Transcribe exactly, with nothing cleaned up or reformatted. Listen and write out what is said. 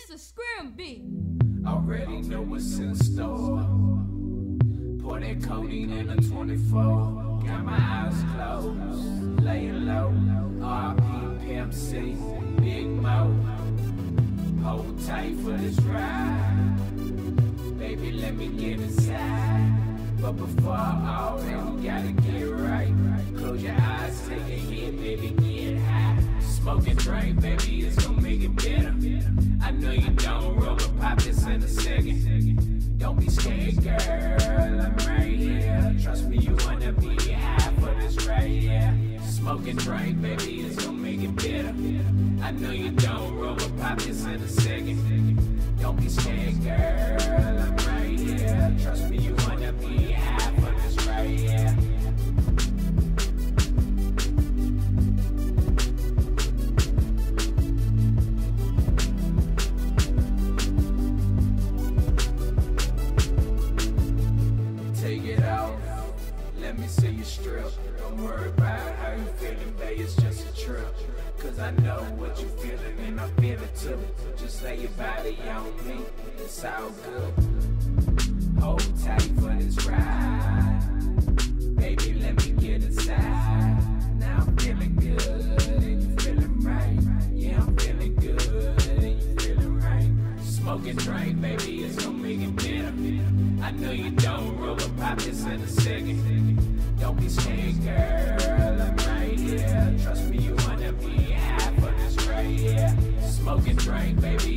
It's a Scrim beat. Already know what's in store. Pour that codeine in a twenty-four. Got my eyes closed, laying low. R P Pimp C, Big Mo. Hold tight for this ride. Baby, let me get inside. But before all that, we gotta get right. Close your eyes, take a hit, baby, get high. Smoke and drink, baby, it's gonna make it better. I know you don't roll, but pop this in a second. Don't be scared, girl, I'm right here. Trust me, you wanna be high for this right here. Smoke and drink, baby, it's gonna make it better. I know you don't roll, but pop this in a second. Don't be scared, girl, I'm right here. Trust me, you wanna be high for this right here. Take it off, let me see you strip. Don't worry about how you feeling, babe, it's just a trip. Cause I know what you feeling and I feel it too. Just lay your body on me, it's all good. Hold tight for this ride. Baby, let me get inside. Now I'm feeling good and you feeling right. Yeah, I'm feeling good and you feeling right. Smoke and drink, baby, it's gonna make it better. I know you don't roll, but pop this in a second. Don't be scared, girl, I'm right here. Trust me, you wanna be high for this right here. Smoke and drink, baby,